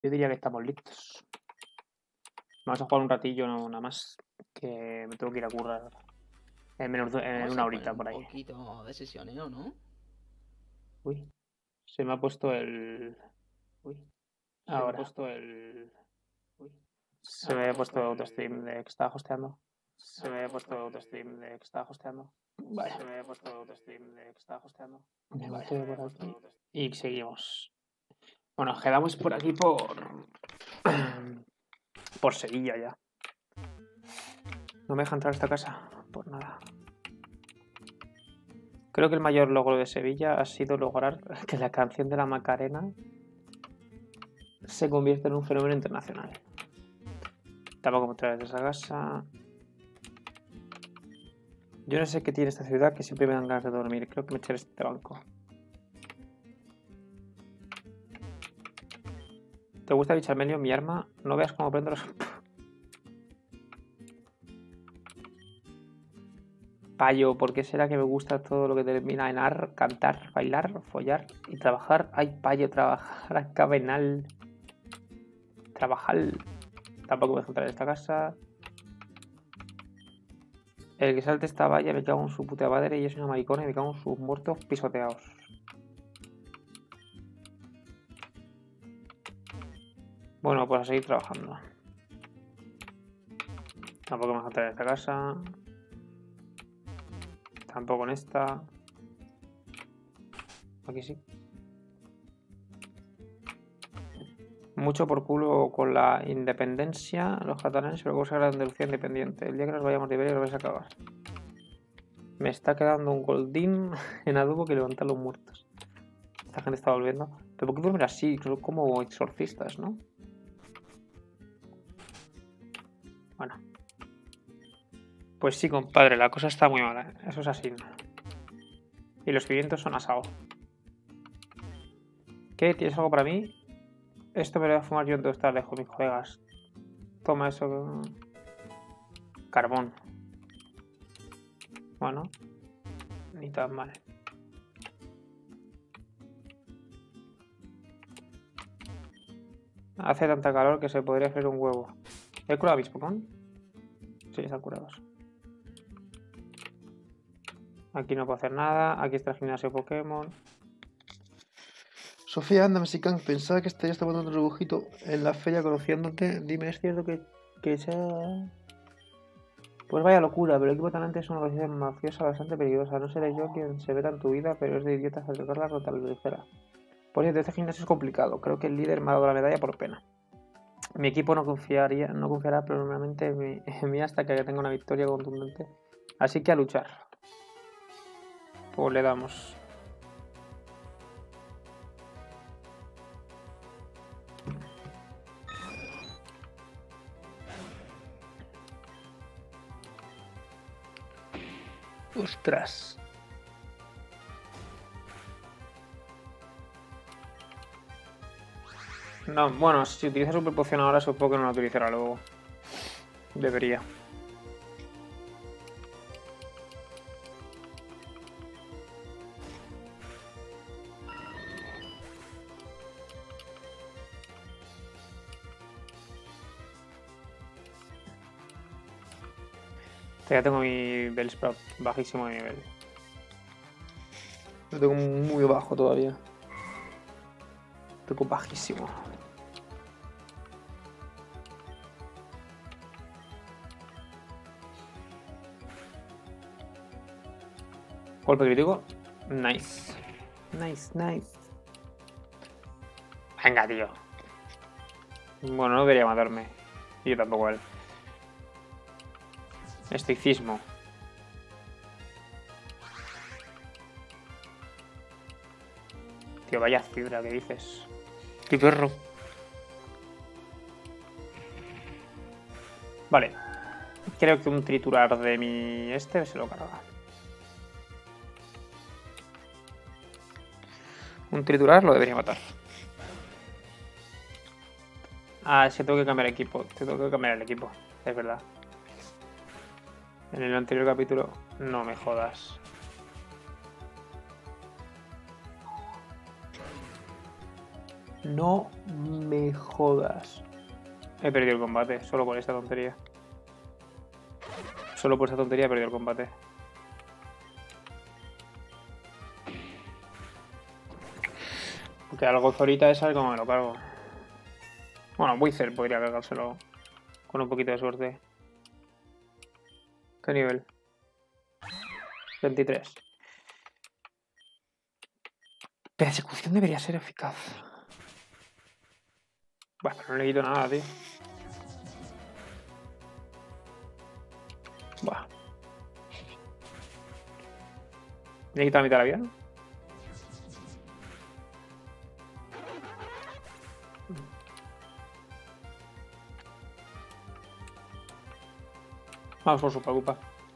Yo diría que estamos listos. Vamos a jugar un ratillo, no, nada más. Que me tengo que ir a currar. En Vamos una a poner horita un por ahí. poquito de sesioneo, ¿no? Uy, se me ha puesto el. Uy, ahora. Uy, se me había puesto autostream de que estaba hosteando. Se me había puesto autostream de que estaba hosteando. Vale. Se me había puesto autostream de que estaba hosteando. Me meto por aquí. Y seguimos. Bueno, quedamos por aquí por Sevilla ya. No me deja entrar a esta casa por nada. Creo que el mayor logro de Sevilla ha sido lograr que la canción de la Macarena se convierta en un fenómeno internacional. Tampoco me traes de esa casa. Yo no sé qué tiene esta ciudad que siempre me dan ganas de dormir. Creo que me echaré este banco. ¿Te gusta Bicharmelio? Mi arma. No veas cómo prendo los... Payo, ¿por qué será que me gusta todo lo que termina en ar, cantar, bailar, follar y trabajar? Ay, payo, trabajar a cabenal. Trabajar. Tampoco me dejo entrar en esta casa. El que salte esta valla me cago en su puta madre y es una maricona y me cago en sus muertos pisoteados. Bueno, pues a seguir trabajando. Tampoco me dejo entrar en esta casa. Tampoco en esta. Aquí sí. Mucho por culo con la independencia. Los catalanes pero cosa la Andalucía independiente. El día que nos vayamos de Iberia lo vais a acabar. Me está quedando un goldín en adobo que levantar los muertos. Esta gente está volviendo. ¿Pero por qué duermen así? Son como exorcistas, ¿no? Bueno. Pues sí, compadre, la cosa está muy mala. Eso es así. Y los pimientos son asados. ¿Qué? ¿Tienes algo para mí? Esto me lo voy a fumar yo en 2 tardes con mis colegas. Toma eso. Carbón. Bueno. Ni tan mal. Hace tanta calor que se podría hacer un huevo. ¿He curado a mis Pokémon? Sí, están curados. Aquí no puedo hacer nada. Aquí está el gimnasio Pokémon. Sofía, anda, Mexican. Pensaba que estarías tomando un rebujito en la feria conociéndote. Dime, ¿es cierto que sea...? Pues vaya locura, pero el equipo talante es una organización mafiosa bastante peligrosa. No seré yo quien se meta en tu vida, pero es de idiotas acercarla con tal ligera. Por cierto, este gimnasio es complicado. Creo que el líder me ha dado la medalla por pena. Mi equipo no confiará plenamente en mí hasta que tenga una victoria contundente. Así que a luchar. Pues le damos. Ostras. No, bueno, si utiliza super poción ahora supongo que no la utilizará luego. Debería. Ya tengo mi Bellsprout bajísimo de nivel. Lo tengo muy bajo todavía. Lo tengo bajísimo. Golpe crítico. Nice. Nice, nice. Venga, tío. Bueno, no debería matarme. Y yo tampoco él. Estoicismo. Tío, vaya fibra que dices. ¡Qué perro! Vale. Creo que un triturar de mi se lo carga. Un triturar lo debería matar. Ah, es que tengo que cambiar equipo. Tengo que cambiar el equipo. Es verdad. En el anterior capítulo, no me jodas. No me jodas. He perdido el combate, solo por esta tontería. Solo por esta tontería he perdido el combate. Porque algo Zorita es algo como me lo cargo. Bueno, Wither podría cargárselo con un poquito de suerte. ¿Qué nivel? 23. Persecución debería ser eficaz. Bueno, no le quito nada, tío. Buah. ¿Le he quitado la mitad de la vida, no? Vamos por su culpa.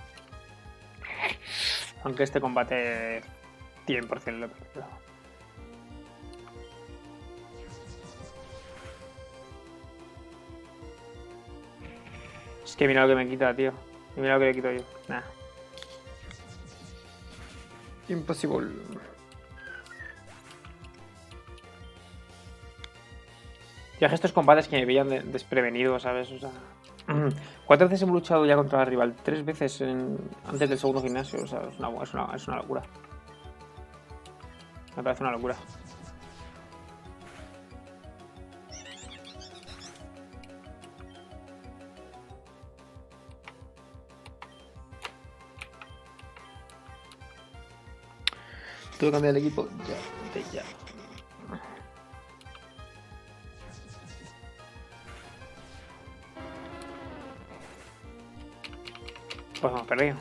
Aunque este combate 100% lo he perdido. Es que mira lo que me quita, tío. Y mira lo que le quito yo. Nah. Imposible. Ya que estos combates que me veían desprevenido, ¿sabes? O sea... ¿Cuántas veces hemos luchado ya contra el rival? 3 veces antes del segundo gimnasio. O sea, es una locura. Me parece una locura. Tengo que cambiar el equipo ya. Pues hemos perdido.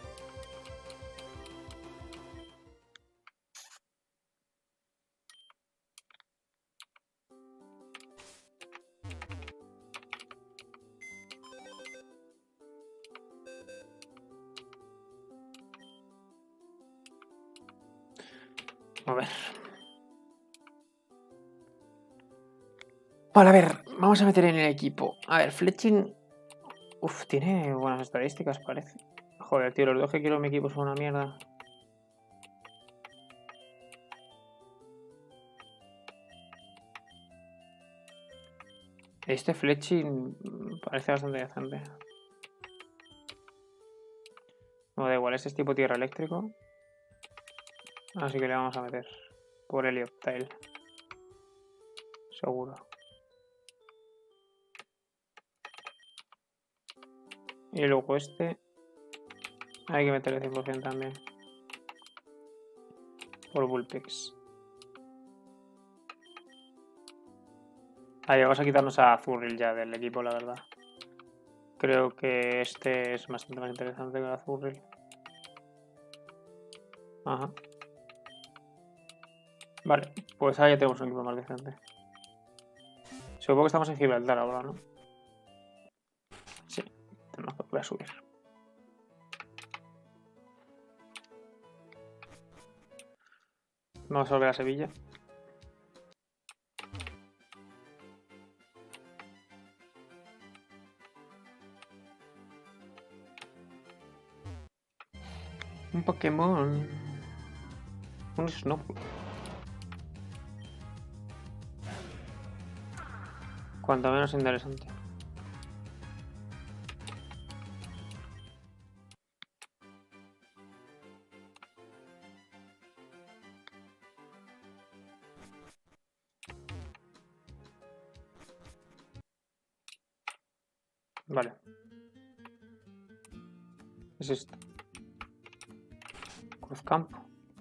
A ver. Vale, a ver, vamos a meter en el equipo. A ver, Fletching. Uf, tiene buenas estadísticas, parece. Joder, tío, los dos que quiero en mi equipo son una mierda. Este Fletching parece bastante decente. No, da igual, este es tipo tierra eléctrico. Así que le vamos a meter por Helioptile. Seguro. Y luego este. Hay que meterle 100% también. Por Bullpix. Ahí vamos a quitarnos a Azurril ya del equipo, la verdad. Creo que este es bastante más interesante que el Azurril. Ajá. Vale, pues ahí ya tenemos un equipo más decente. Supongo que estamos en Gibraltar ahora, ¿no? Sí, tenemos que volver a subir. Vamos a volver a Sevilla. Un Pokémon. Un Snowball. Cuanto menos interesante. Vale. Es esto. Cruzcampo.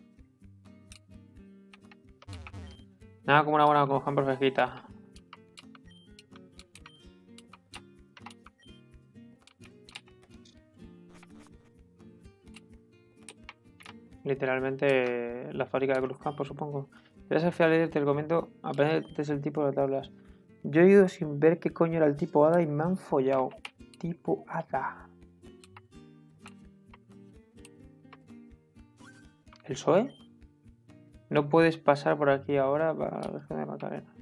Nada como una buena Cruzcampo fresquita. Literalmente la fábrica de Cruzcampo, supongo. Eres el fiel líder, te recomiendo aprender desde el tipo de tablas. Yo he ido sin ver qué coño era el tipo hada y me han follado. Tipo hada. ¿El PSOE? No puedes pasar por aquí ahora para la región de Macarena.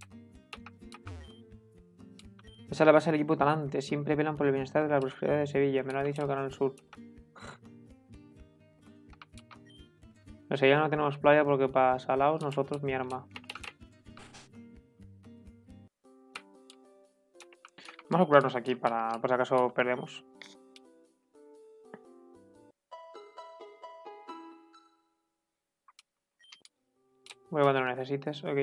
Esa es la base del equipo talante. Siempre velan por el bienestar de la prosperidad de Sevilla. Me lo ha dicho el Canal Sur. En Sevilla no tenemos playa porque para salaos nosotros mi arma. Vamos a curarnos aquí para, por si acaso perdemos. Voy cuando lo necesites, ok.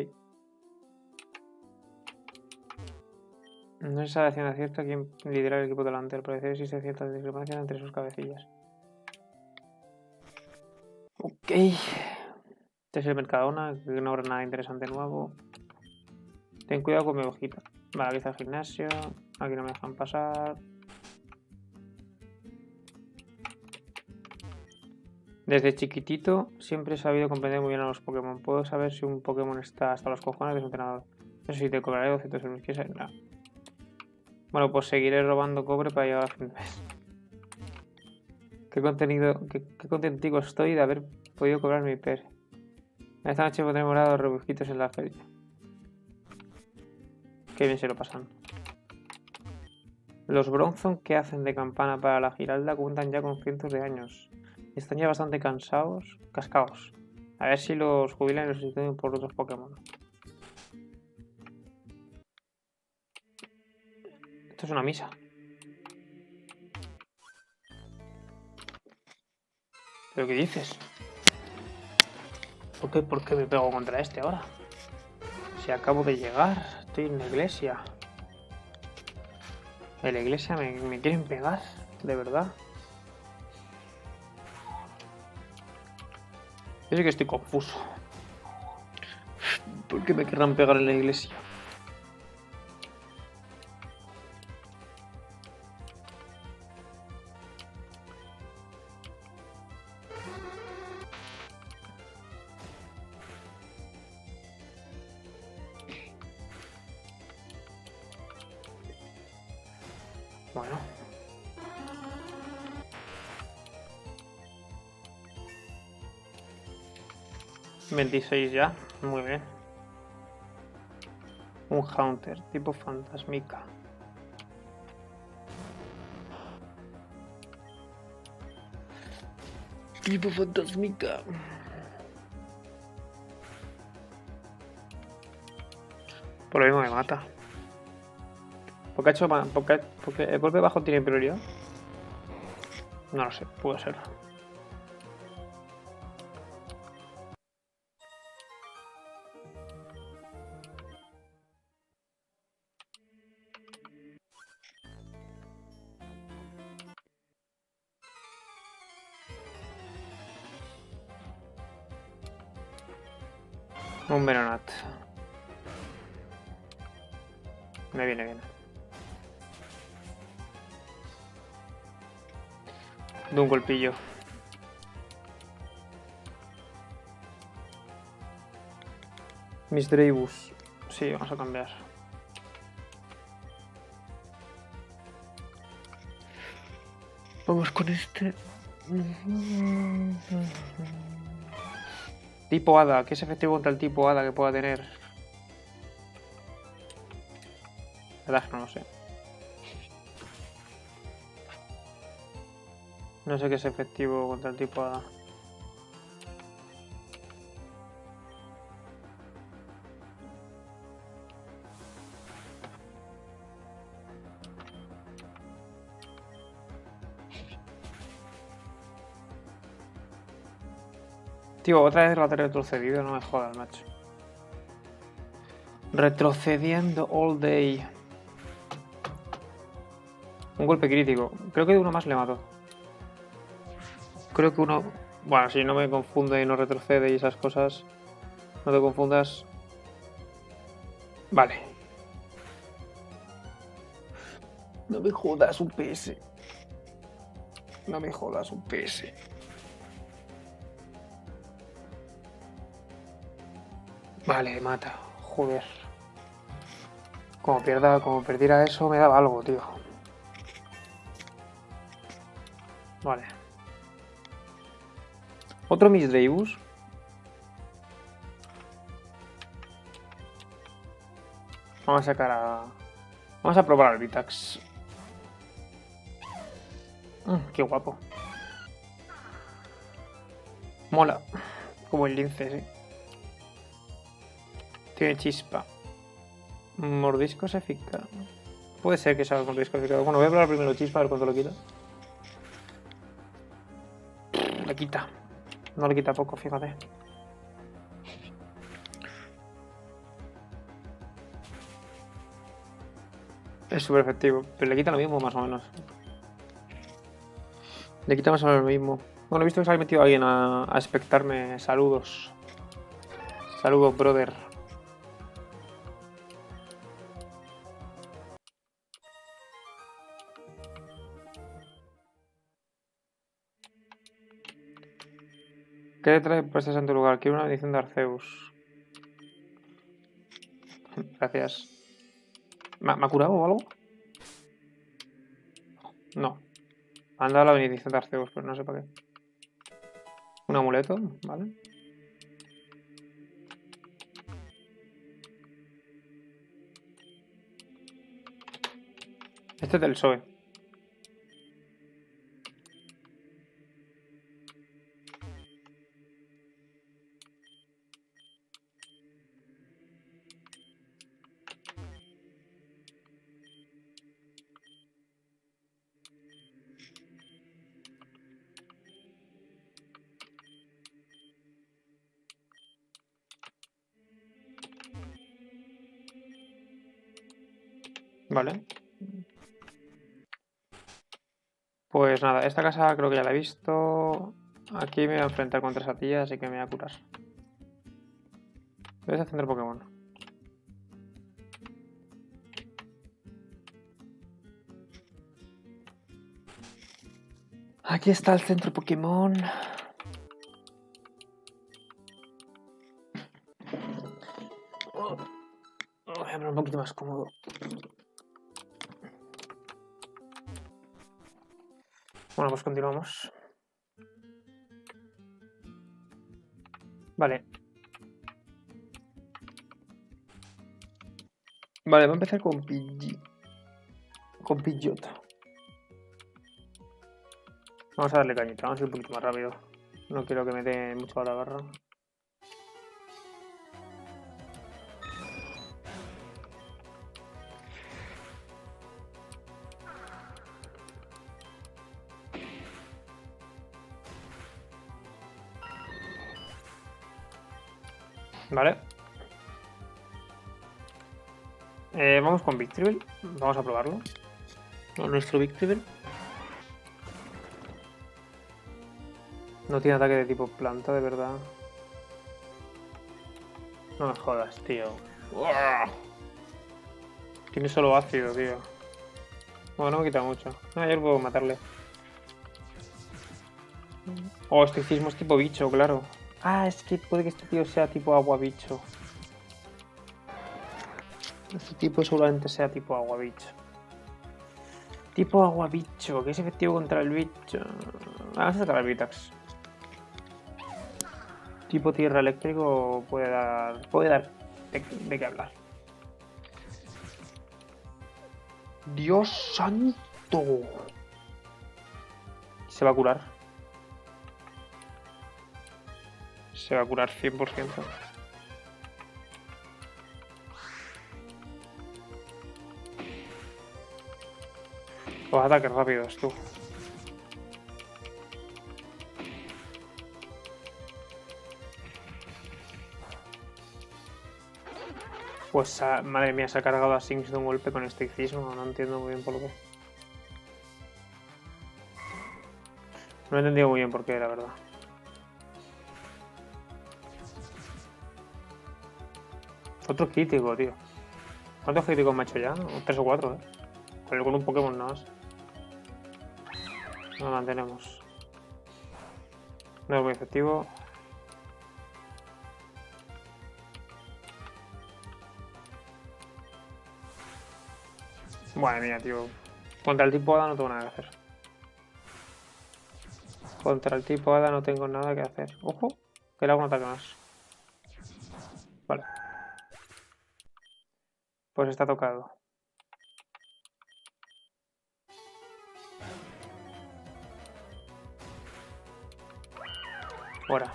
No se sabe a ciencia cierta quién lidera el equipo delantero, pero parece que existe cierta discrepancia entre sus cabecillas. Ok. Este es el Mercadona, que no habrá nada interesante nuevo. Ten cuidado con mi hojita. Vale, aquí está el gimnasio. Aquí no me dejan pasar. Desde chiquitito siempre he sabido comprender muy bien a los Pokémon. Puedo saber si un Pokémon está hasta los cojones de su entrenador. Eso sí, te cobraré 200 euros. ¿Quieres? No. Bueno, pues seguiré robando cobre para llegar a fin de mes. Qué contentico estoy de haber podido cobrar mi PER. Esta noche pondré morado rebujitos en la feria. Qué bien se lo pasan. Los Bronzong que hacen de campana para la Giralda cuentan ya con cientos de años. Están ya bastante cascaos. A ver si los jubilan y los sustituyen por otros Pokémon. Esto es una misa. ¿Pero qué dices? ¿Por qué me pego contra este ahora? Si acabo de llegar, estoy en la iglesia. En la iglesia me quieren pegar, de verdad. Yo sé que estoy confuso. ¿Por qué me querrán pegar en la iglesia? Bueno. $26 ya. Muy bien. Un Haunter, tipo fantasmica. Tipo fantasmica. Por lo mismo me mata. ¿Por qué ha hecho más? Porque el golpe bajo tiene prioridad. No lo sé, puede ser. Un Venonat. Me viene bien. De un golpillo. Mis Dreibus. Sí, vamos a cambiar. Vamos con este. Tipo Hada. ¿Qué es efectivo contra el tipo Hada que pueda tener? La verdad es que no lo sé. No sé qué es efectivo contra el tipo Hada. Tío, otra vez la he retrocedido, no me jodas, macho. Retrocediendo all day. Un golpe crítico. Creo que uno más le mató. Creo que uno... Bueno, si no me confunde y no retrocede y esas cosas, no te confundas. Vale. No me jodas un PS. No me jodas un PS. Vale, mata. Joder. Como perdiera eso, me daba algo, tío. Vale. Otro Misdreavus. Vamos a sacar a... Vamos a probar al Vitax. Qué guapo. Mola. Como el lince, sí. Tiene chispa. Mordisco es eficaz. Puede ser que sea con descalificado. Bueno, voy a probar primero chispa a ver cuánto lo quita. Le quita. No le quita poco, fíjate. Es súper efectivo, pero le quita lo mismo más o menos. Le quita más o menos lo mismo. Bueno, he visto que se ha metido alguien a expectarme. Saludos. Saludos, brother. ¿Qué le trae puestas en tu lugar? Quiero una edición de Arceus. Gracias. ¿Me ha curado o algo? No. Me han dado la bendición de Arceus, pero no sé para qué. Un amuleto, ¿vale? Este es del PSOE. Vale. Pues nada, esta casa creo que ya la he visto. Aquí me voy a enfrentar contra esa tía, así que me voy a curar. Voy a centro Pokémon. Aquí está el centro Pokémon. Voy a poner un poquito más cómodo. Bueno, pues continuamos. Vale. Vale, voy a empezar con Pidgeot. Vamos a darle cañita, vamos a ir un poquito más rápido. No quiero que me dé mucho a la barra. Vale. Vamos con Victreebel. Vamos a probarlo. Nuestro Victreebel. No tiene ataque de tipo planta, de verdad. No me jodas, tío. ¡Uah! Tiene solo ácido, tío. Bueno, no me quita mucho. Ah, yo puedo matarle. Oh, estoicismo es tipo bicho, claro. Ah, es que puede que este tío sea tipo agua bicho. Este tipo seguramente sea tipo agua bicho. Tipo agua bicho, que es efectivo contra el bicho. Vamos a sacar al Vitax. Tipo tierra eléctrico puede dar de qué hablar. ¡Dios santo! Se va a curar. Se va a curar 100%. Los ataques rápidos, tú. Pues, madre mía, se ha cargado a Sinks de un golpe con estoicismo. No entiendo muy bien por qué. No he entendido muy bien por qué, la verdad. Otro crítico, tío. ¿Cuántos críticos me ha hecho ya? 3 o 4, con un Pokémon nada más. Lo mantenemos. No es muy efectivo. Madre mía, tío. Contra el tipo Hada no tengo nada que hacer. Contra el tipo Hada no tengo nada que hacer. Ojo, que le hago un ataque más. Vale. Pues está tocado. Fuera.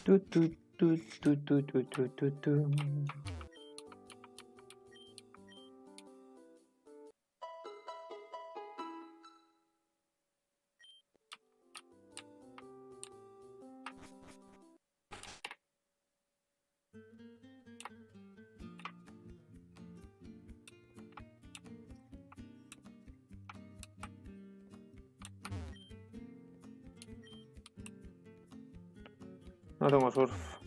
Tu, tu, tu, tu, tu, tu, tu, tu, tu. No tengo surf.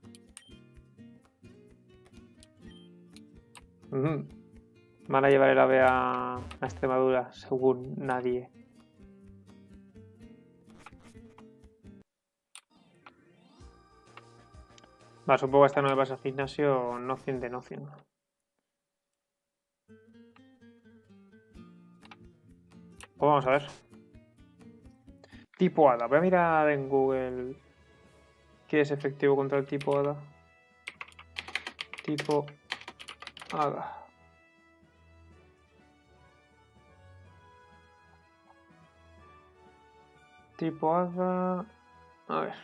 Van a llevar el ave a Extremadura, según nadie. Va, supongo que esta no me pasa al gimnasio, nothing de nothing. Pues vamos a ver. Tipo hada. Voy a mirar en Google qué es efectivo contra el tipo hada. Tipo hada. Tipo hada. A ver.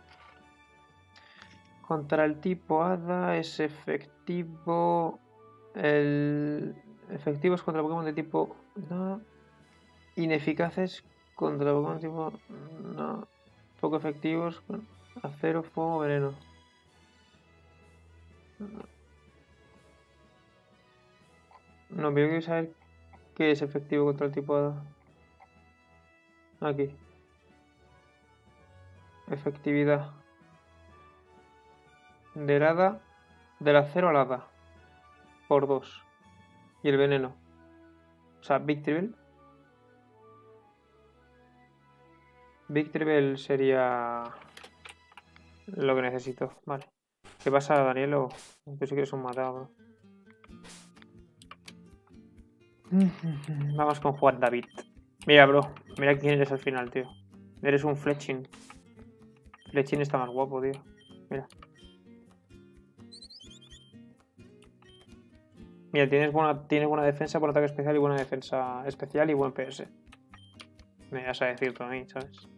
Contra el tipo hada es efectivo. El efectivo es contra Pokémon de tipo. No. Ineficaces contra Pokémon tipo. No. Poco efectivos. Acero, fuego, veneno. No, pero quiero saber qué es efectivo contra el tipo hada. Aquí. Efectividad. Del hada. Del acero al hada. Por 2. Y el veneno. O sea, Victreebel. Victreebel sería lo que necesito. Vale. ¿Qué pasa, Danielo? Tú sí que eres un matado, bro. Vamos con Juan David. Mira, bro. Mira quién eres al final, tío. Eres un Fletching. Fletching está más guapo, tío. Mira. Mira, tienes buena defensa por ataque especial y buena defensa especial y buen PS. Me vas a decir tú a mí, ¿sabes?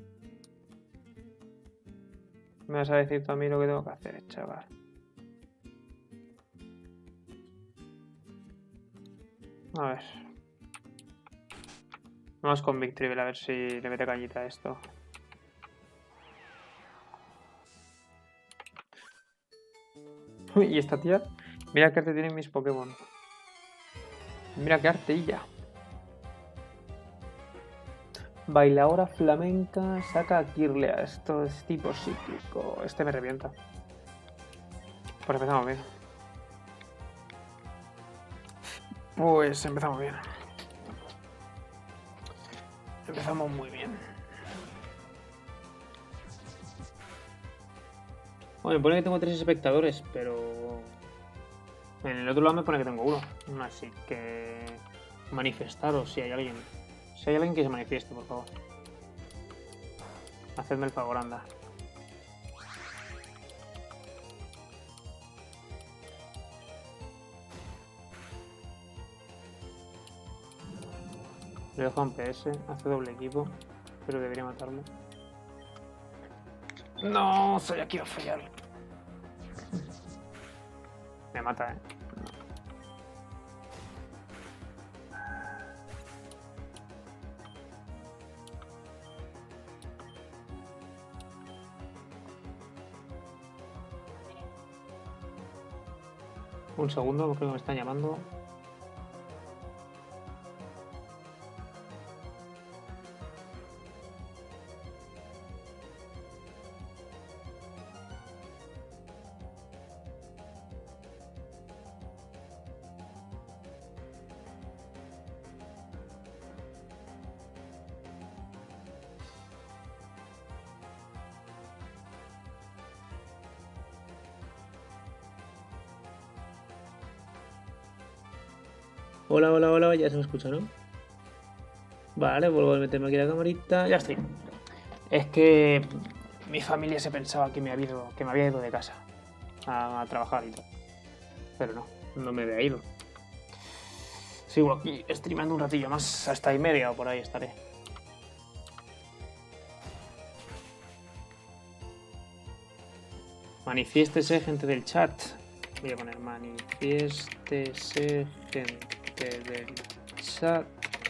Me vas a decir tú a mí lo que tengo que hacer, chaval. A ver. Vamos con Victreebel a ver si le mete cañita a esto. Uy, ¿y esta tía? Mira qué arte tienen mis Pokémon. Mira qué arteilla. Bailadora flamenca, saca a Kirlea. Esto es tipo psíquico. Este me revienta. Pues empezamos bien. Pues empezamos bien. Empezamos muy bien. Bueno, me pone que tengo 3 espectadores, pero en el otro lado me pone que tengo 1. Así que manifestaros si hay alguien. Si hay alguien que se manifieste, por favor. Hacedme el favor, anda. Le dejo un PS, hace doble equipo, pero debería matarlo. No, soy aquí a fallar. Me mata, Un segundo, creo que me están llamando. Hola, hola, hola, ya se me escucha, ¿no? Vale, vuelvo a meterme aquí la camarita. Ya estoy. Es que mi familia se pensaba que me había ido de casa a trabajar y tal. Pero no me había ido. Sigo aquí streamando un ratillo más, hasta y media o por ahí estaré. Manifiéstese, gente del chat. Voy a poner manifiéstese, gente del chat.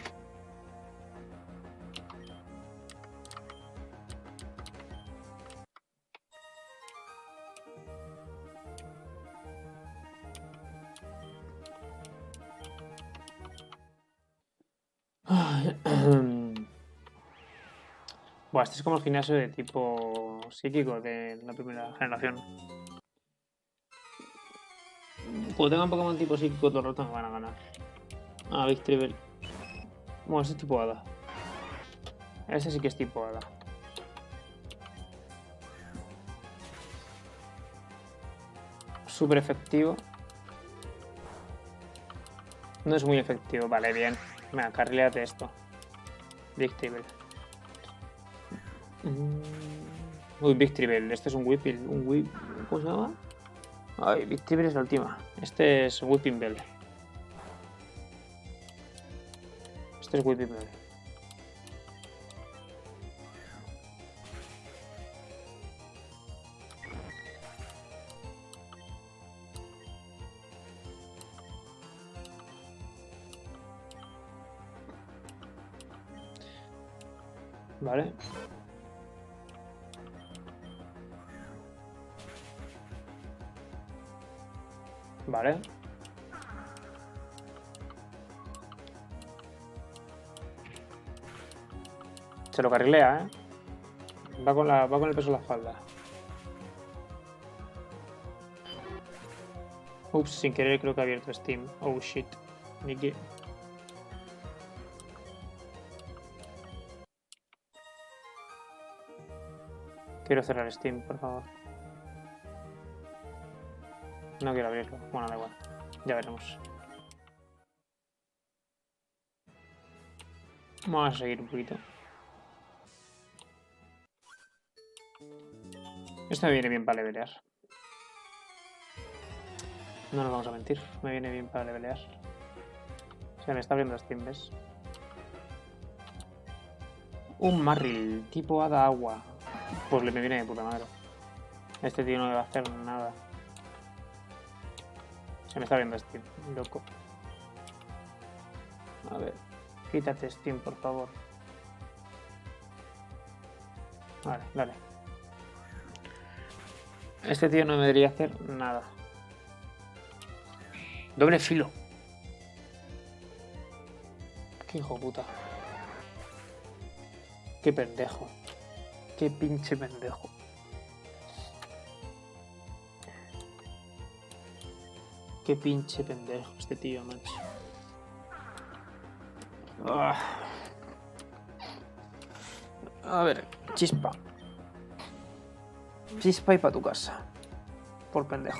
Buah, este es como el gimnasio de tipo psíquico de la primera generación. Cuando tengan Pokémon tipo psíquico todo el rato me van a ganar. Ah, Victreebel. Bueno, ese es tipo hada. Ese sí que es tipo hada. Súper efectivo. No es muy efectivo. Vale, bien. Venga, carrileate esto. Victreebel. Uy, Victreebel. Este es un Whipple. ¿Cómo se llama? Ay, Victreebel es la última. Este es Whipping Bell. Este es Whipping Bell. Vale. Vale. Se lo carrilea, ¿eh? Va con el peso en la espalda. Ups, sin querer creo que ha abierto Steam. Oh shit. Nicky. Quiero cerrar Steam, por favor. No quiero abrirlo. Bueno, da igual. Ya veremos. Vamos a seguir un poquito. Esto me viene bien para levelear. No nos vamos a mentir. Me viene bien para levelear. Se me está abriendo Steam, ¿ves? Un Marril, tipo hada agua. Pues me viene de puta madre. Este tío no le va a hacer nada. Se me está abriendo Steam, loco. A ver, quítate Steam, por favor. Vale, dale. Este tío no me debería hacer nada. Doble filo. Qué hijo puta. Qué pendejo. Qué pinche pendejo. Qué pinche pendejo este tío, macho. A ver, chispa. Chispa y pa' tu casa. Por pendejo.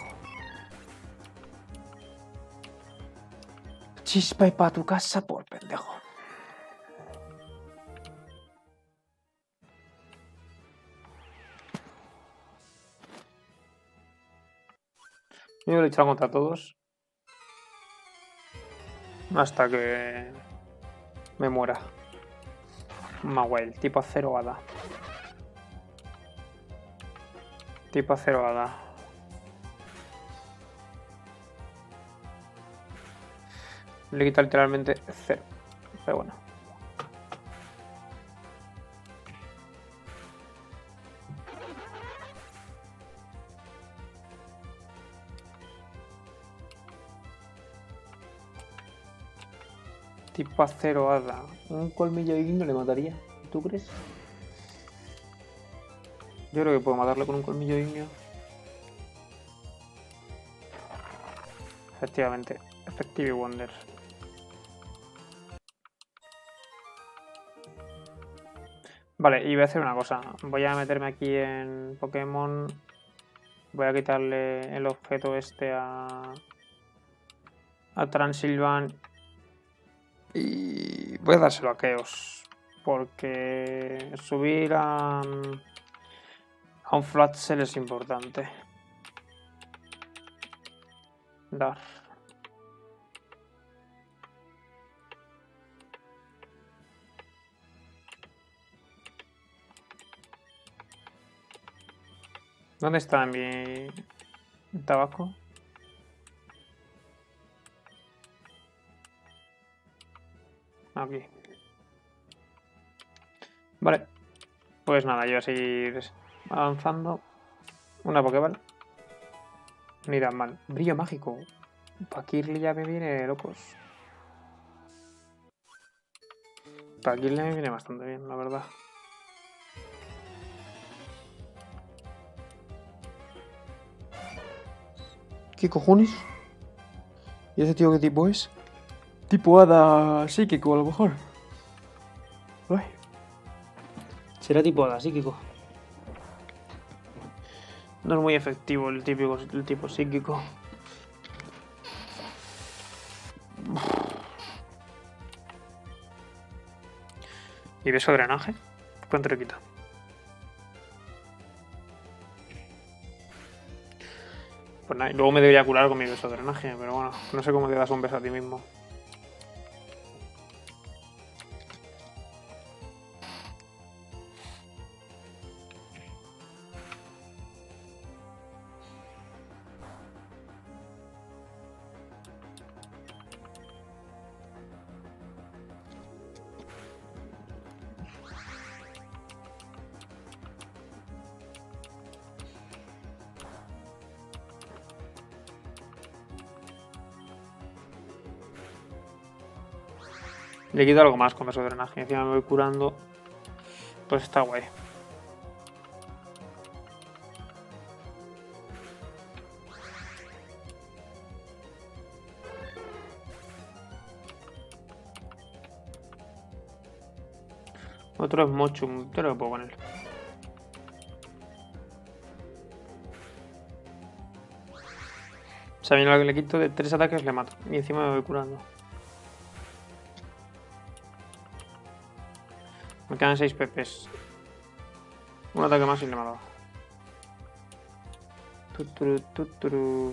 Chispa y pa' tu casa por pendejo. Yo he luchado contra todos. Hasta que me muera. Mawile, tipo acero hada. Tipo acero hada. Le quita literalmente 0. Pero bueno. Tipo acero hada. Un colmillo ignio le mataría. ¿Tú crees? Yo creo que puedo matarle con un colmillo ignio. Efectivamente. Effective Wonder. Vale, y voy a hacer una cosa. Voy a meterme aquí en Pokémon. Voy a quitarle el objeto este a Transilvan. Y voy a dárselo a Chaos. Porque subir a un Flat Shell es importante. Dar. ¿Dónde está mi tabaco? Aquí. Vale. Pues nada, yo voy a seguir avanzando. Una Pokéball. Ni tan mal. Brillo mágico. Pa' Kirli ya me viene de locos. Pa' Kirli me viene bastante bien, la verdad. ¿Qué cojones? ¿Y ese tío qué tipo es? Tipo hada psíquico, a lo mejor. Uy. Será tipo hada psíquico. No es muy efectivo el tipo psíquico. ¿Y beso de drenaje? ¿Cuánto le quita? Pues nada, luego me debería curar con mi beso de drenaje, pero bueno, no sé cómo te das un beso a ti mismo. Le quito algo más con beso de drenaje, encima me voy curando. Pues está guay. Otro es Mochum, te lo puedo poner. O sea, viene lo que le quito de 3 ataques, le mato. Y encima me voy curando. Me quedan 6 PPs. Un ataque más y le mato. Tuturu, tuturu.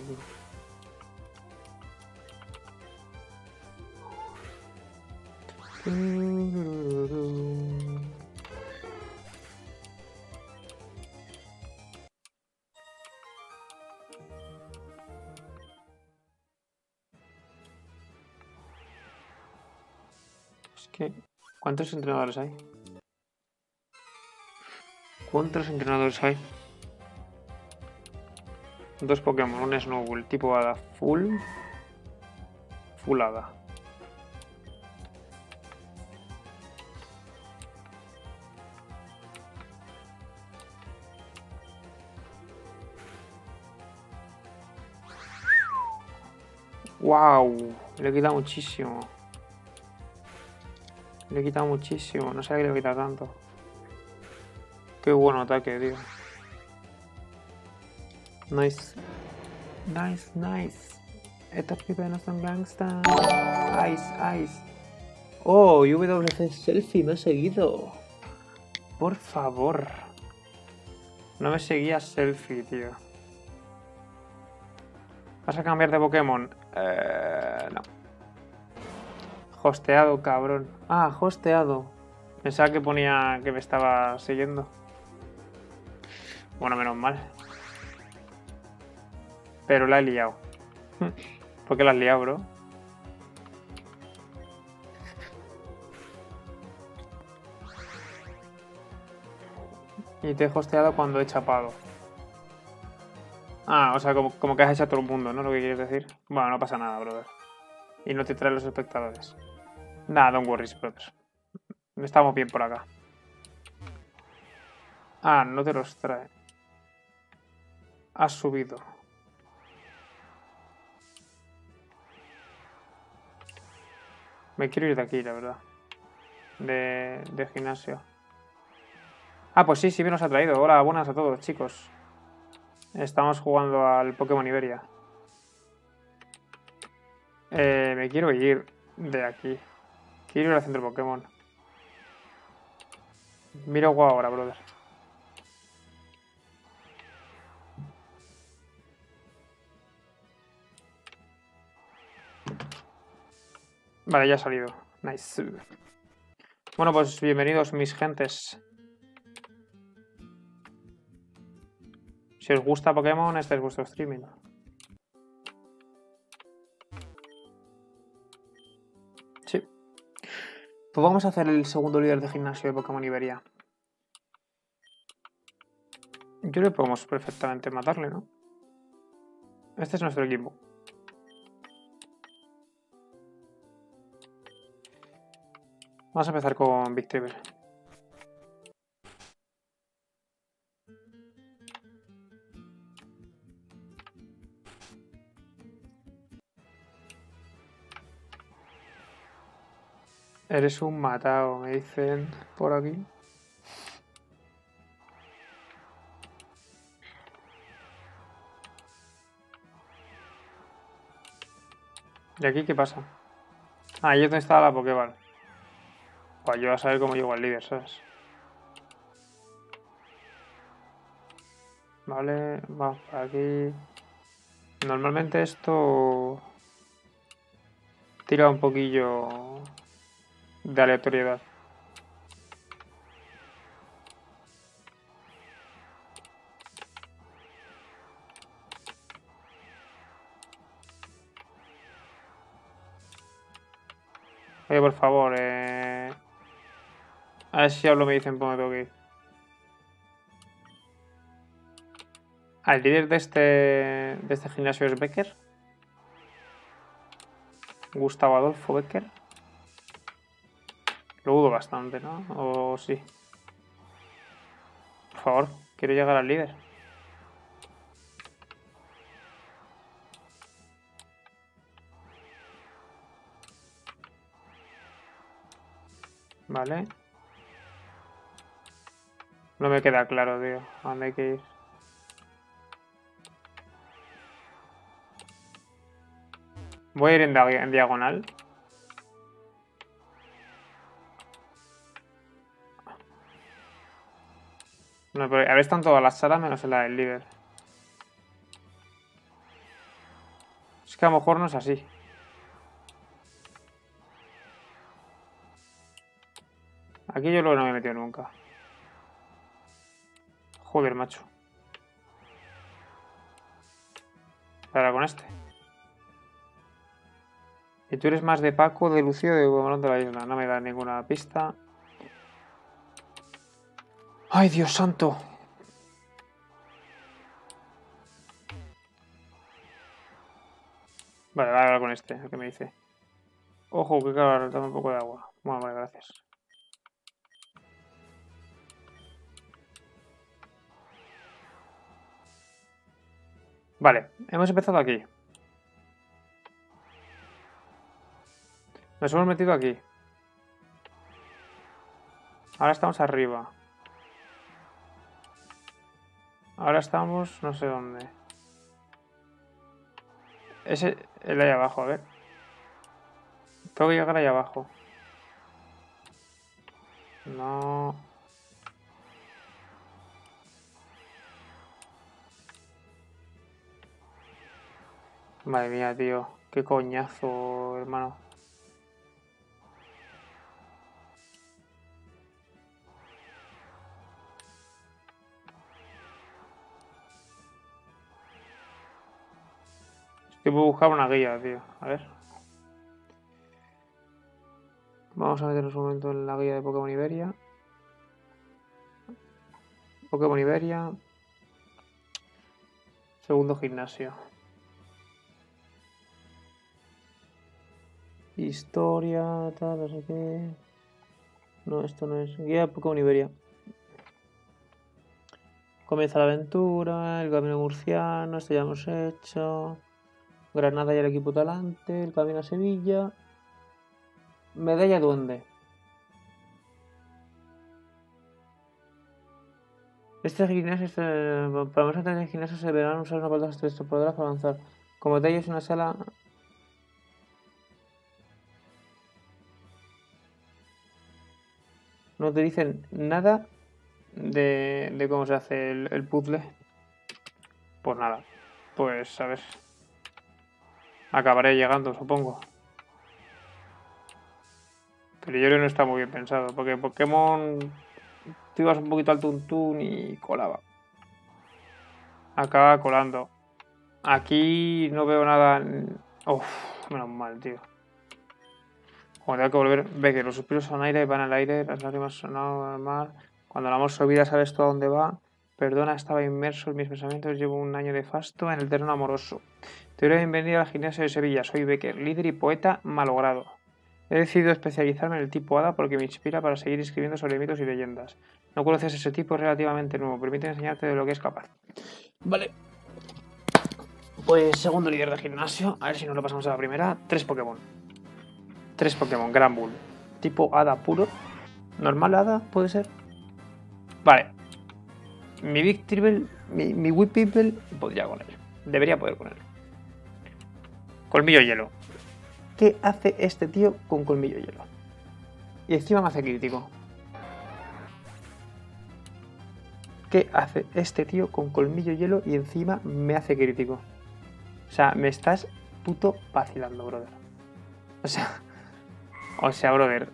Es que... ¿Cuántos entrenadores hay? ¿Cuántos entrenadores hay? 2 Pokémon, un Snowball tipo hada full hada. ¡Wow! Le he quitado muchísimo. Le he quitado muchísimo. No sabía que le he quitado tanto. Qué buen ataque, tío. Nice. Nice, nice. Estos pibes no son gangsta. Ice, ice. Oh, y WC Selfie me ha seguido. Por favor. No me seguías Selfie, tío. ¿Vas a cambiar de Pokémon? No. Hosteado, cabrón. Ah, hosteado. Pensaba que ponía que me estaba siguiendo. Bueno, menos mal. Pero la he liado. ¿Por qué la has liado, bro? Y te he hosteado cuando he chapado. Ah, o sea, como que has hecho a todo el mundo, ¿no? Lo que quieres decir. Bueno, no pasa nada, brother. Y no te trae los espectadores. Nah, don't worry, brother. Estamos bien por acá. Ah, no te los trae. Has subido. Me quiero ir de aquí, la verdad. De gimnasio. Ah, pues sí, sí, bien nos ha traído. Hola, buenas a todos, chicos. Estamos jugando al Pokémon Iberia. Me quiero ir de aquí. Quiero ir al centro Pokémon. Miro guau ahora, brother. Vale, ya ha salido. Nice. Bueno, pues bienvenidos mis gentes. Si os gusta Pokémon, este es vuestro streaming. Sí. Pues vamos a hacer el segundo líder de gimnasio de Pokémon Iberia. Yo creo que podemos perfectamente matarle, ¿no? Este es nuestro equipo. Vamos a empezar con Victreebel. Eres un matado, me dicen por aquí. ¿Y aquí qué pasa? Ah, ahí es donde estaba la Pokéball. Pues yo a saber cómo llego al líder, ¿sabes? Vale, vamos por aquí. Normalmente esto tira un poquillo de aleatoriedad. Oye, por favor, a ver si hablo me dicen por dónde tengo que ir. Ah, el líder de este gimnasio es Becker. Gustavo Adolfo Becker. Lo dudo bastante, ¿no? O sí. Por favor, quiero llegar al líder. Vale. No me queda claro, tío, a dónde hay que ir. Voy a ir en diagonal. No, pero a ver, están todas las salas menos en la del líder. Es que a lo mejor no es así. Aquí yo luego no me he metido nunca. Joder, macho. Ahora con este. Y tú eres más de Paco, de Lucio, de Pokémon de la isla. No me da ninguna pista. ¡Ay, Dios santo! Vale, voy a hablar con este, el que me dice. Ojo, que claro, dame un poco de agua. Bueno, vale, gracias. Vale, hemos empezado aquí. Nos hemos metido aquí. Ahora estamos arriba. Ahora estamos no sé dónde. Ese, el de ahí abajo, a ver. Tengo que llegar ahí abajo. No. Madre mía, tío. Qué coñazo, hermano. Es que puedo buscar una guía, tío. A ver. Vamos a meternos un momento en la guía de Pokémon Iberia. Pokémon Iberia. Segundo gimnasio. Historia, tal, no sé qué. No, esto no es. Guía de Pokémon Iberia. Comienza la aventura, el camino murciano, esto ya hemos hecho. Granada y el equipo talante, el camino a Sevilla. Medalla duende. Este gimnasio, para más antes del gimnasio se deberán usar una palanca electropoderas para avanzar. Como de ello es una sala. No te dicen nada de cómo se hace el puzzle. Pues nada. Pues a ver. Acabaré llegando, supongo. Pero yo creo que no está muy bien pensado. Porque Pokémon. Tú ibas un poquito al tuntún y colaba. Acaba colando. Aquí no veo nada. Uf, menos mal, tío. Como tengo que volver, ve que los suspiros son aire, van al aire, las lágrimas son al mar. Cuando el amor se olvida, sabes tú a dónde va. Perdona, estaba inmerso en mis pensamientos, llevo un año de fasto en el terreno amoroso. Te doy la bienvenida al gimnasio de Sevilla, soy Becker, líder y poeta malogrado. He decidido especializarme en el tipo hada porque me inspira para seguir escribiendo sobre mitos y leyendas. No conoces ese tipo, es relativamente nuevo, permite enseñarte de lo que es capaz. Vale. Pues segundo líder de gimnasio, a ver si nos lo pasamos a la primera. 3 Pokémon. 3 Pokémon, Gran Bull. Tipo hada puro. Normal hada, puede ser. Vale. Mi Big Tribble, mi Whipple podría con él. Debería poder con él. Colmillo hielo. ¿Qué hace este tío con colmillo hielo? Y encima me hace crítico. ¿Qué hace este tío con colmillo hielo y encima me hace crítico? O sea, me estás puto vacilando, brother. O sea, brother.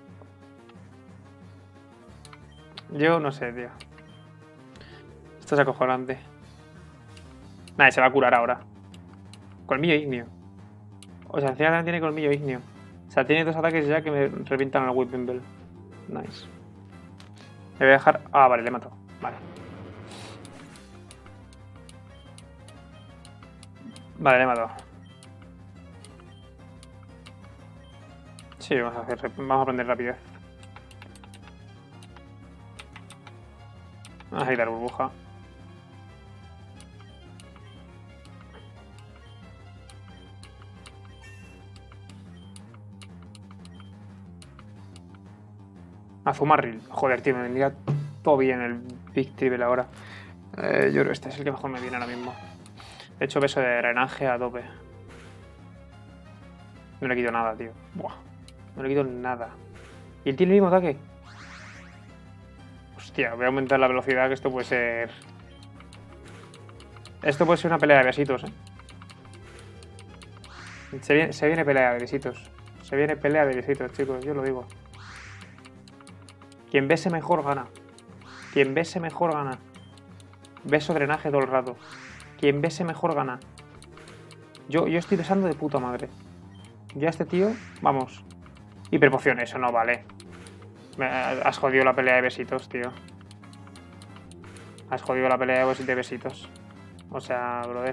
Yo no sé, tío. Esto es acojonante. Nada, se va a curar ahora. Colmillo ignio. O sea, encima también tiene colmillo ignio. O sea, tiene 2 ataques ya que me revientan al Whipping Bell. Nice. Le voy a dejar... Ah, vale, le he matado. Vale. Vale, le he matado. Sí, vamos a aprender rapidez. Vamos a quitar burbuja. Azumarril. Joder, tío, me vendría todo bien el Big Tribble ahora. Yo creo que este es el que mejor me viene ahora mismo. De hecho, beso de drenaje a tope. No le quito nada, tío. Buah. No le quito nada. ¿Y él tiene el mismo ataque? Hostia, voy a aumentar la velocidad, que esto puede ser... Esto puede ser una pelea de besitos, ¿eh? Se viene pelea de besitos. Se viene pelea de besitos, chicos, yo lo digo. Quien bese mejor gana. Quien bese mejor gana. Beso drenaje todo el rato. Quien bese mejor gana. Yo estoy besando de puta madre. Ya este tío, vamos. Hiperpoción, eso no vale. Has jodido la pelea de besitos, tío. Has jodido la pelea de besitos. O sea, brother.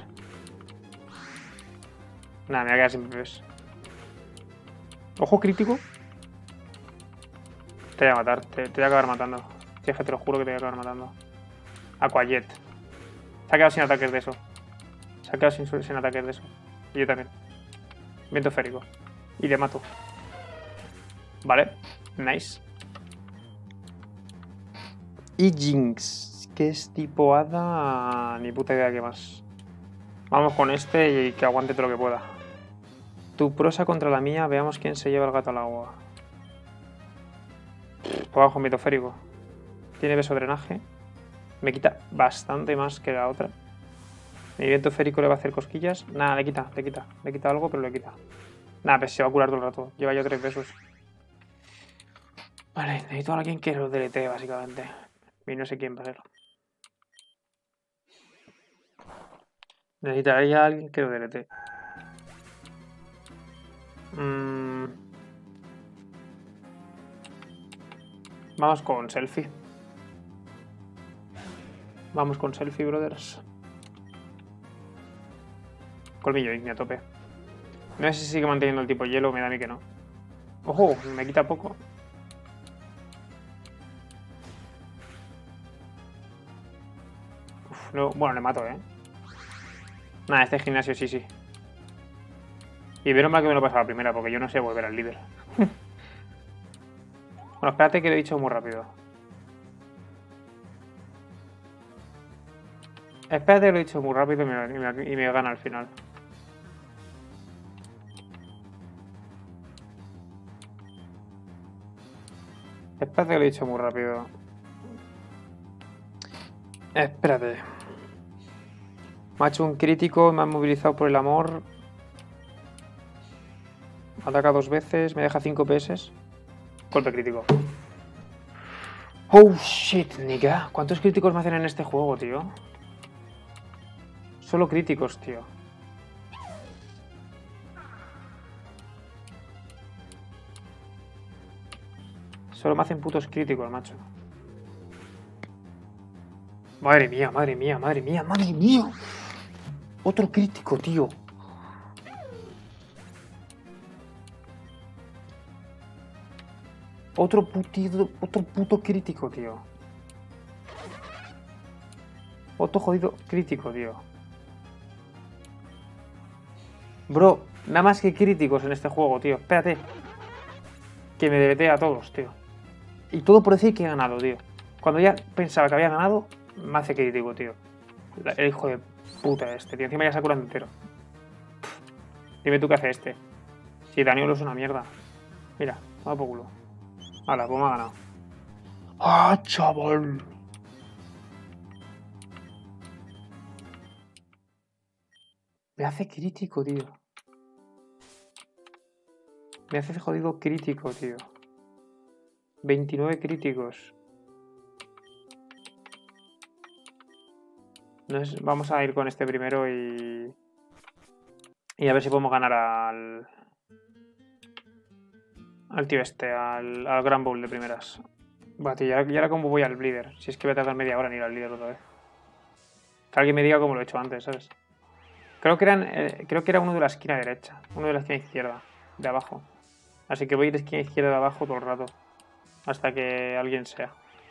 Nada, me voy a quedar sin bebés. Ojo crítico. Te voy a matar, te voy a acabar matando. Si es que te lo juro que te voy a acabar matando. Aquajet. Se ha quedado sin ataques de eso. Se ha quedado sin ataques de eso. Y yo también. Viento férico. Y le mato. Vale. Nice. Y Jinx. Que es tipo hada. Ni puta idea que más. Vamos con este y que aguante todo lo que pueda. Tu prosa contra la mía. Veamos quién se lleva el gato al agua. Abajo viento férico. Tiene beso drenaje. Me quita bastante más que la otra. Mi viento férico le va a hacer cosquillas. Nada, le quita algo, pero le quita. Nada, pues se va a curar todo el rato. Lleva ya 3 besos. Vale, necesito a alguien que lo deletee, básicamente. Y no sé quién va a ser. Necesitaría a alguien que lo deletee. Vamos con selfie. Vamos con selfie, brothers. Colmillo ignio a tope. No sé si sigue manteniendo el tipo hielo, me da a mí que no. ¡Ojo! Me quita poco. Uf, no, bueno, le mato, ¿eh? Nada, este gimnasio sí. Y vieron mal que me lo pasaba la primera, porque yo no sé volver al líder. Bueno, espérate que lo he dicho muy rápido. Espérate que lo he dicho muy rápido y me gana al final. Espérate que lo he dicho muy rápido. Espérate. Me ha hecho un crítico, me ha movilizado por el amor. Ataca 2 veces, me deja 5 PS. Golpe crítico. Oh shit, nigga. ¿Cuántos críticos me hacen en este juego, tío? Solo críticos, tío. Solo me hacen putos críticos, macho. Madre mía, madre mía, madre mía, madre mía. Otro crítico, tío. Otro puto crítico, tío. Otro jodido crítico, tío. Bro, nada más que críticos en este juego, tío. Espérate. Que me deletea a todos, tío. Y todo por decir que he ganado, tío. Cuando ya pensaba que había ganado, me hace crítico, tío. El hijo de puta este, tío. Encima ya se ha curado entero. Dime tú qué hace este. Si Daniel es una mierda. Mira, va por culo. Hala, pues me ha ganado. ¡Ah, chaval! Me hace crítico, tío. Me hace jodido crítico, tío. 29 críticos. Vamos a ir con este primero y a ver si podemos ganar al tío este, al Grand Bowl de primeras. Va, tío, y ahora cómo voy al líder. Si es que voy a tardar media hora en ir al líder otra vez. Que alguien me diga cómo lo he hecho antes, ¿sabes? Creo que era uno de la esquina derecha, uno de la esquina izquierda, de abajo. Así que voy a ir de esquina izquierda de abajo todo el rato. Hasta que alguien sea.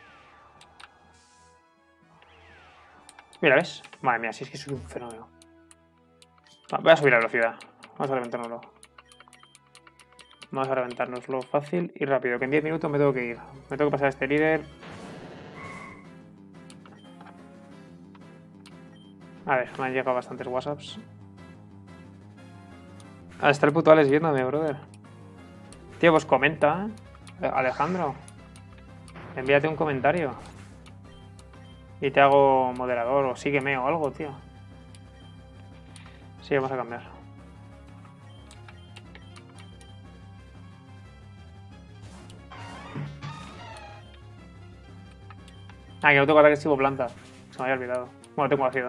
Mira, ¿ves? Madre mía, si es que soy un fenómeno. Voy a subir la velocidad. Vamos a reventárnoslo. Vamos a reventárnoslo fácil y rápido. Que en 10 minutos me tengo que ir. Me tengo que pasar a este líder. A ver, me han llegado bastantes WhatsApps. Está el puto Alex viéndome, brother. Tío, pues comenta, Alejandro. Envíate un comentario. Y te hago moderador o sígueme o algo, tío. Sí, vamos a cambiar. Ah, que no tengo ataque tipo planta. Se me había olvidado. Bueno, tengo ácido.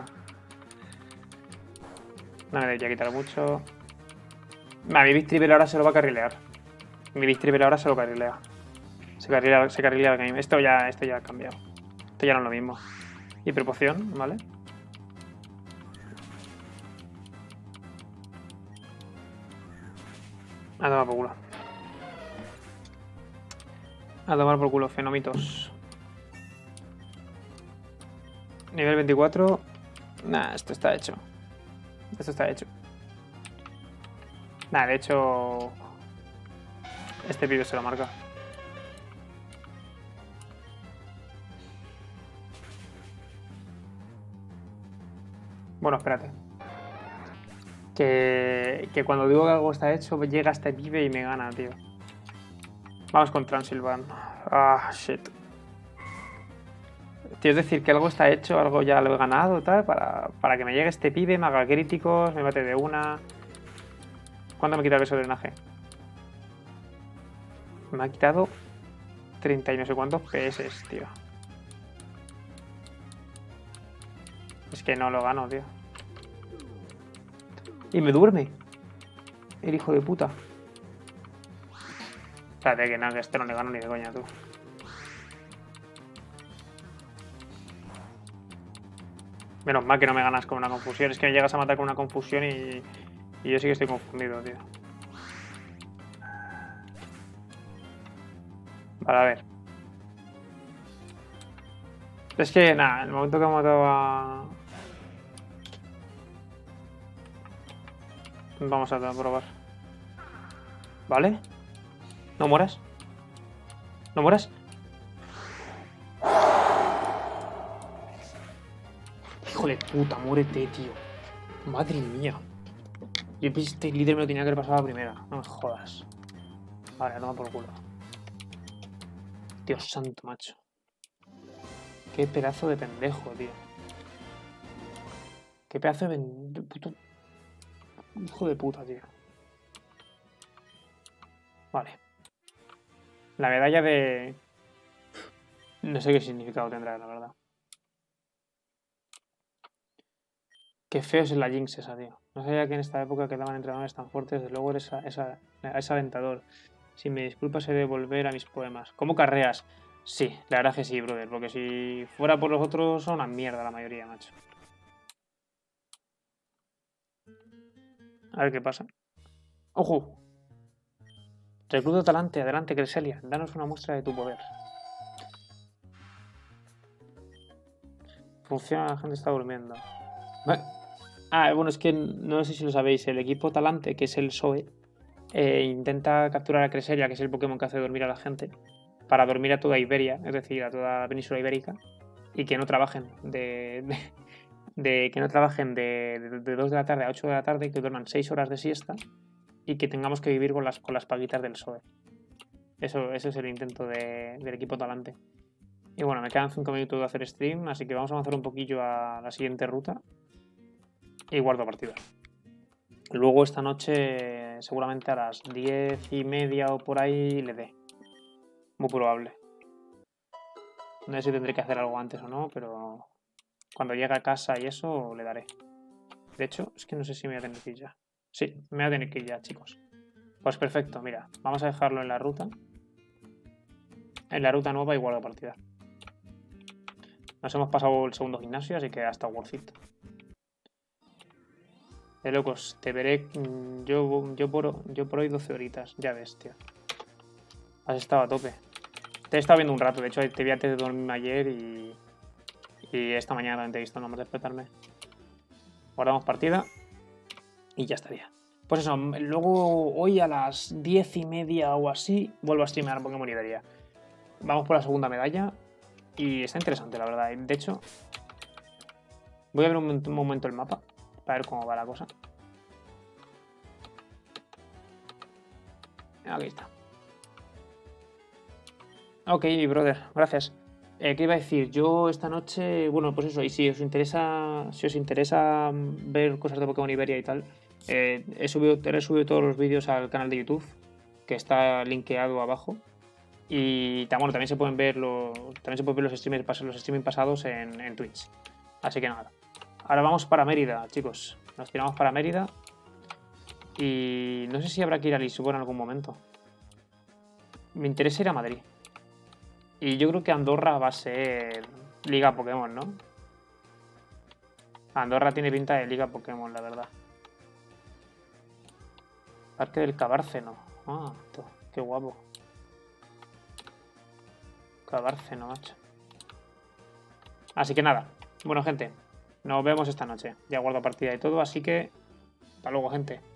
No me debería quitar mucho. Mi Bistribel ahora se lo va a carrilear. Mi Bistribel ahora se lo carrilea. Se carrilea el game. Esto ya ha cambiado. Esto ya no es lo mismo. Hiperpoción, ¿vale? A tomar por culo. A tomar por culo, fenomitos. Nivel 24. Nah, esto está hecho. Esto está hecho. Nah, de hecho... Este pibe se lo marca. Bueno, espérate. Que cuando digo que algo está hecho, llega este pibe y me gana, tío. Vamos con Transilvan. Ah, shit. Tío, es decir, que algo está hecho, algo ya lo he ganado, tal, para que me llegue este pibe, me haga críticos, me mate de una. ¿Cuánto me quita el beso de drenaje? Me ha quitado 30 y no sé cuántos PS, tío. Es que no lo gano, tío. Y me duerme. El hijo de puta. Espérate, que nada, que este no le gano ni de coña, tú. Menos mal que no me ganas con una confusión. Es que me llegas a matar con una confusión y yo sí que estoy confundido, tío. Vale, a ver. Es que, nada, el momento que he matado a... Vamos a probar. ¿Vale? ¿No mueras? ¿No mueras? Hijo de puta, muérete, tío. Madre mía. Yo pensé que este líder me lo tenía que haber pasado a la primera. No me jodas. Vale, a tomar por culo. Dios santo, macho. Qué pedazo de pendejo, tío. Qué pedazo de puto... Hijo de puta, tío. Vale. La medalla de... No sé qué significado tendrá, la verdad. Qué feo es la Jinx esa, tío. No sabía que en esta época quedaban entrenadores tan fuertes. Desde luego es alentador. Si me disculpas, he de volver a mis poemas. ¿Cómo carreas? Sí, la verdad es que sí, brother. Porque si fuera por los otros, son una mierda la mayoría, macho. A ver qué pasa. ¡Ojo! Recluta talante, adelante, Cresselia. Danos una muestra de tu poder. Funciona, la gente está durmiendo. Ah, bueno, es que no sé si lo sabéis. El equipo talante, que es el SOE, intenta capturar a Cresselia, que es el Pokémon que hace dormir a la gente, para dormir a toda Iberia, es decir, a toda la península ibérica, y que no trabajen que no trabajen de 2 de la tarde a 8 de la tarde, que duerman 6 horas de siesta y que tengamos que vivir con las paguitas del PSOE. Eso es el intento del equipo talante. Y bueno, me quedan 5 minutos de hacer stream, así que vamos a avanzar un poquillo a la siguiente ruta y guardo partida. Luego esta noche, seguramente a las 10:30 o por ahí, le dé. Muy probable. No sé si tendré que hacer algo antes o no, pero cuando llegue a casa y eso, le daré. De hecho, es que no sé si me voy a tener que ir ya. Sí, me voy a tener que ir ya, chicos. Pues perfecto, mira, vamos a dejarlo en la ruta. En la ruta nueva y guardo partida. Nos hemos pasado el segundo gimnasio, así que hasta worth it. De locos, te veré yo por hoy 12 horitas. Ya ves, tío. Has estado a tope. Te he estado viendo un rato, de hecho te vi antes de dormirme ayer y esta mañana también te he visto nomás despertarme. Guardamos partida y ya estaría. Pues eso, luego hoy a las 10:30 o así vuelvo a streamear Pokémon Iberia. Vamos por la segunda medalla y está interesante, la verdad. De hecho, voy a ver un momento el mapa para ver cómo va la cosa. Aquí está. Ok, brother, gracias. ¿Qué iba a decir? Yo esta noche, bueno, pues eso, y si os interesa ver cosas de Pokémon Iberia y tal, he subido todos los vídeos al canal de YouTube, que está linkeado abajo. Y bueno, también se pueden ver los streaming pasados en Twitch. Así que nada. Ahora vamos para Mérida, chicos. Nos tiramos para Mérida. Y no sé si habrá que ir a Lisboa en algún momento. Me interesa ir a Madrid. Y yo creo que Andorra va a ser Liga Pokémon, ¿no? Andorra tiene pinta de Liga Pokémon, la verdad. Parque del Cabárceno. Ah, qué guapo. Cabárceno, macho. Así que nada. Bueno, gente. Nos vemos esta noche. Ya guardo partida y todo, así que... Hasta luego, gente.